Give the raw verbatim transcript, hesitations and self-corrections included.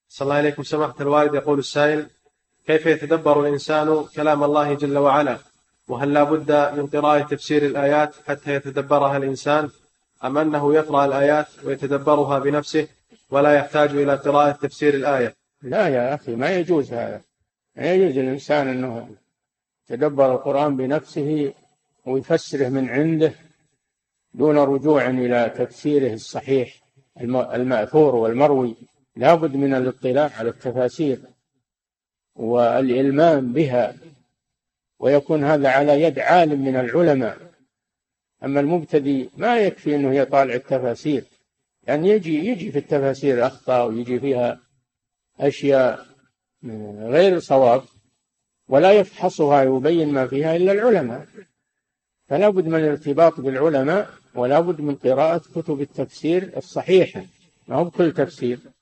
صلى الله عليكم سماحة الوالد. يقول السائل: كيف يتدبر الإنسان كلام الله جل وعلا؟ وهل لا بد من قراءة تفسير الآيات حتى يتدبرها الإنسان، أم أنه يقرأ الآيات ويتدبرها بنفسه ولا يحتاج إلى قراءة تفسير الآية؟ لا يا أخي، ما يجوز هذا. ما يجوز الإنسان أنه يتدبر القرآن بنفسه ويفسره من عنده دون رجوع إلى تفسيره الصحيح المأثور والمروي. لا بد من الاطلاع على التفاسير والإلمام بها، ويكون هذا على يد عالم من العلماء. أما المبتدئ ما يكفي أنه يطالع التفاسير، يعني يجي يجي في التفاسير أخطاء ويجي فيها أشياء غير صواب، ولا يفحصها ويبين ما فيها إلا العلماء. فلا بد من الارتباط بالعلماء، ولا بد من قراءة كتب التفسير الصحيحة، ما هو بكل تفسير.